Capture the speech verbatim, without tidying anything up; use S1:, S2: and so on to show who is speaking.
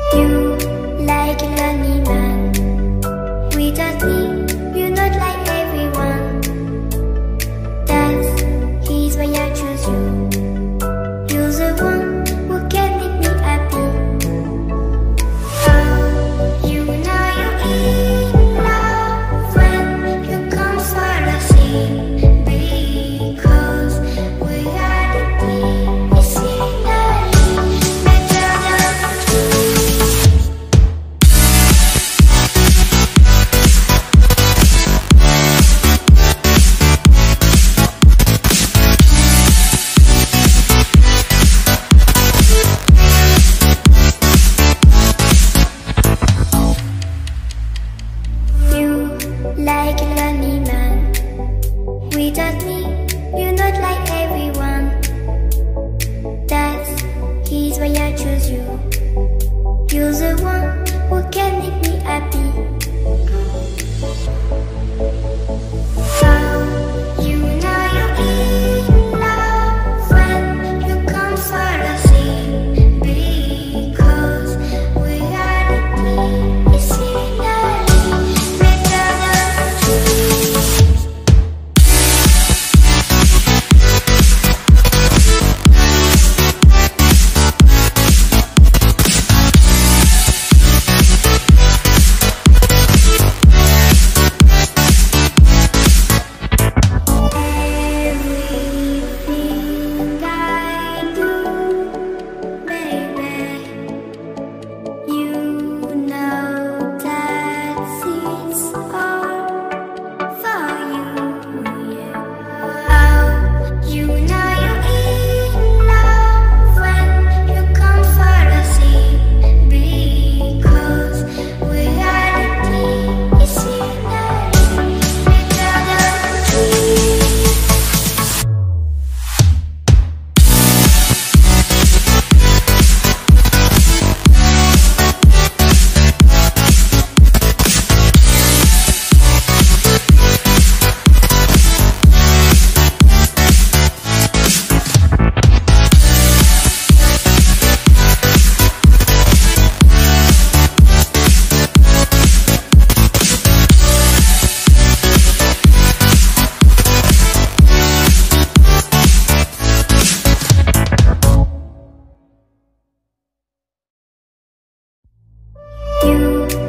S1: You like a lonely man. Without me, you're not like everyone. That's he's why I choose you. You're the one who can make me happy. Oh, you know you're in love when you come for the scene. Because we are the team. You see that better than two. You like a lonely man. Without me, you're not like everyone. That's he's why I choose you. You're the one who can make me happy. Oh, you know you're in love when you come for the scene. Because we are the team. You see that better than two. Everything I do, baby, you know that it's all for you, yeah. Oh, you know you're in love when you come for the scene. Because we are the team. You see that better than two. You